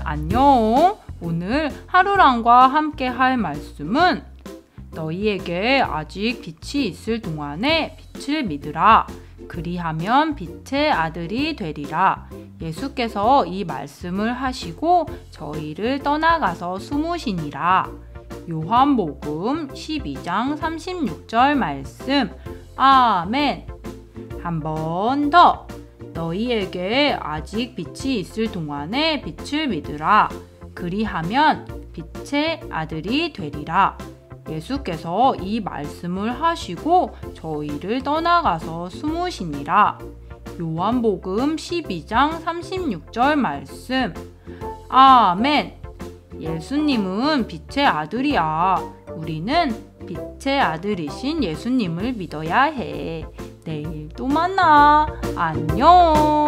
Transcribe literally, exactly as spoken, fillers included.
안녕. 오늘 하루랑과 함께 할 말씀은 너희에게 아직 빛이 있을 동안에 빛을 믿으라. 그리하면 빛의 아들이 되리라. 예수께서 이 말씀을 하시고 저희를 떠나가서 숨으시니라. 요한복음 십이 장 삼십육 절 말씀. 아멘. 한 번 더. 너희에게 아직 빛이 있을 동안에 빛을 믿으라. 그리하면 빛의 아들이 되리라. 예수께서 이 말씀을 하시고 저희를 떠나가서 숨으시니라. 요한복음 십이 장 삼십육 절 말씀. 아멘. 예수님은 빛의 아들이야. 우리는 빛의 아들이신 예수님을 믿어야 해. 내일 또 만나. 안녕.